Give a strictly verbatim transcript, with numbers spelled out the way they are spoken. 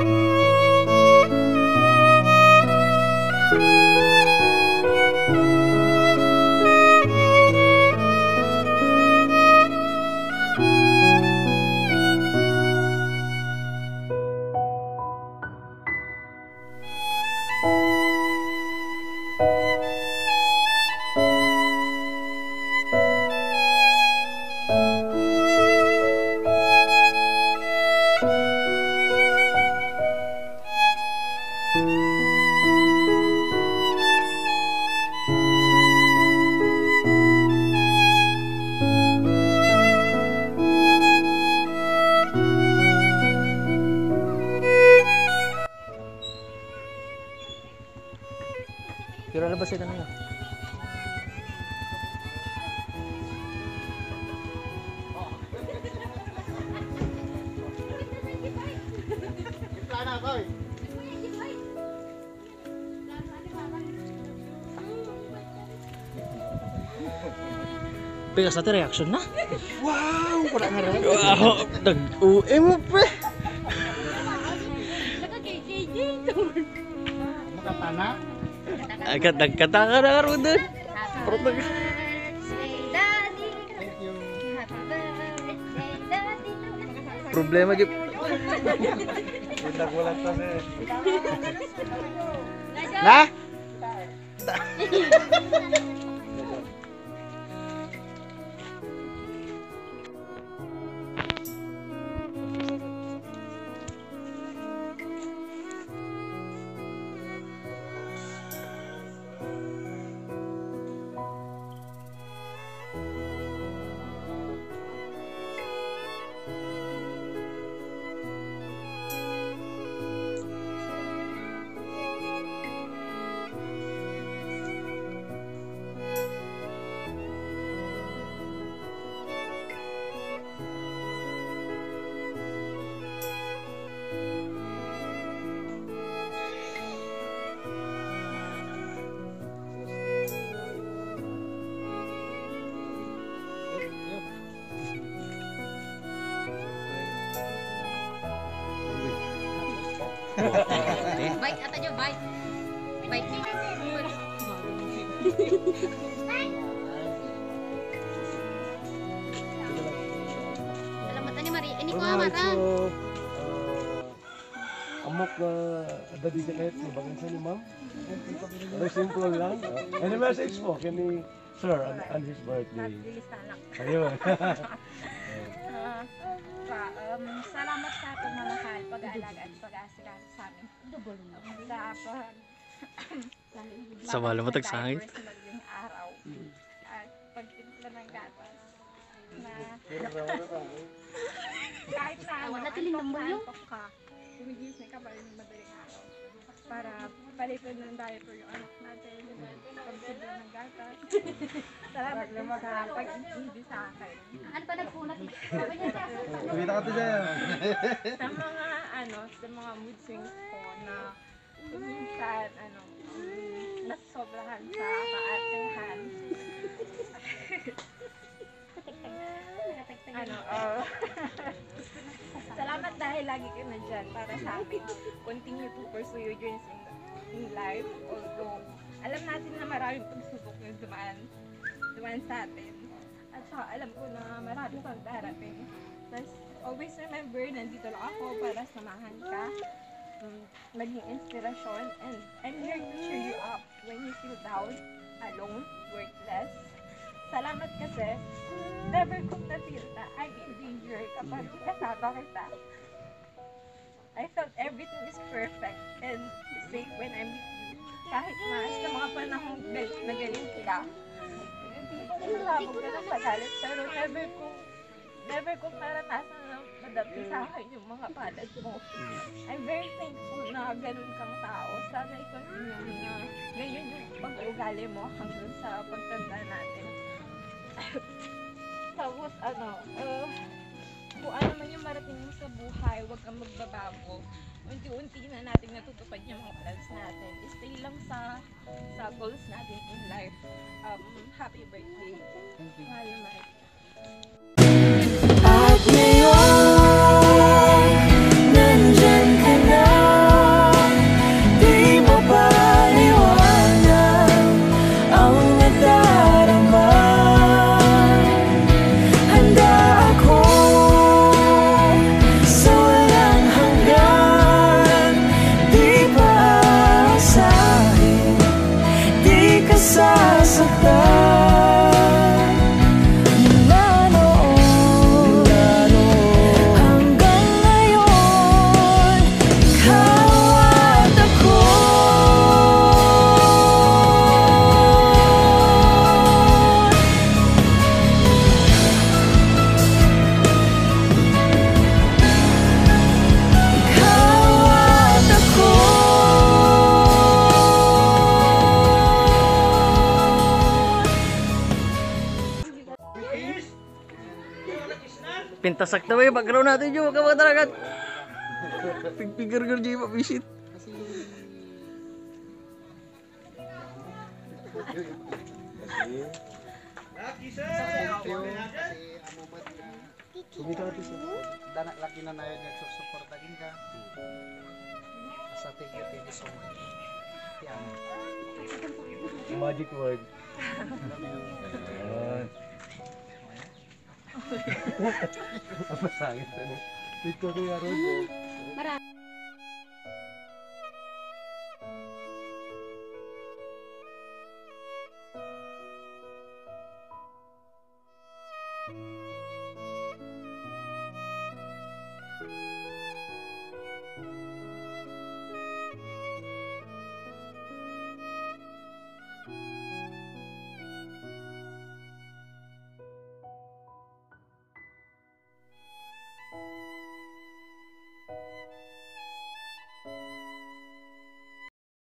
Pero ano ba sila na yun? Bigas natin reaction na. Wow! Wala nga rin. Wow! Nag-uwi mo pre! Makatana? Agad nagkata ka na karoon doon. Thank you. Problema dyan. Nagwalat pa siya. Na? Bike ata nyo, bike. Bike. Salamat ni Mari. Ini ko amarang. Amok na dadi ka kahit ibangin sa ni ma'am. Very simple lang. Any message mo kini sir on, on his birthday? Ayun. Pa, um, salamat sa atong malahal, pag-aalaga at pag-aasikaso sa amin. Sa pag... Sa wala mo tagsangit. Sa maging araw. At pagtimpla ng gatas. Na... Kahit na ano, antok ka, gumigising ka pa rin ng madaling araw. Para palitan ng diaper yung anak natin. Pagtimpla ng gatas. Salamat din sa pag-ibig sa akin. Ano pa nagpunat? Kumita ka to dyan. Sa mga ano, sa mga mood swings ko na minsan ano, um, nasobrahan sa kaatehan. ano, uh, salamat dahil lagi ka na dyan para sa amin. Continue to pursue your dreams in, in life. Although, alam natin na maraming pagsubok yung dumaan, dumaan sa atin. At saka alam ko na marami pang darating. Plus, always remember, nandito lang ako para samahan ka, um, maging inspirasyon, and I'm here to cheer you up when you feel down, alone, worthless. Salamat kasi, never ko na-feel na I'm in danger kapag kasama kita. I felt everything is perfect and safe when I'm with you. Kahit na sa mga panahong nagaling sila, hindi ko nalabog ka ng pagalit, pero never ko, never ko naranasan na madapit sa akin yung mga palad mo. I'm very thankful na ganun kang tao. Sana i-continue mo na ganyan yung pag-ugali mo hanggang sa pagtanda natin. Tapos ano, uh, kung ano man yung marating mo sa buhay, huwag kang magbabago. Unti-unti na natin natutupad yung mga plans natin. Stay lang sa sa goals natin in life. Um, happy birthday. Mahal na mahal. At ngayon, nandyan ka na. tasak na ba yung background natin yung mga tarakan. Pigpigir ko dyan mapisit. Sumita natin siya. Danak lagi na na yun nagsusuportagin ka. Asa thank you, thank you so much. Yan. Magic word. Ayan. Apa sangit ano? Dito kaya ron. Marami. Thank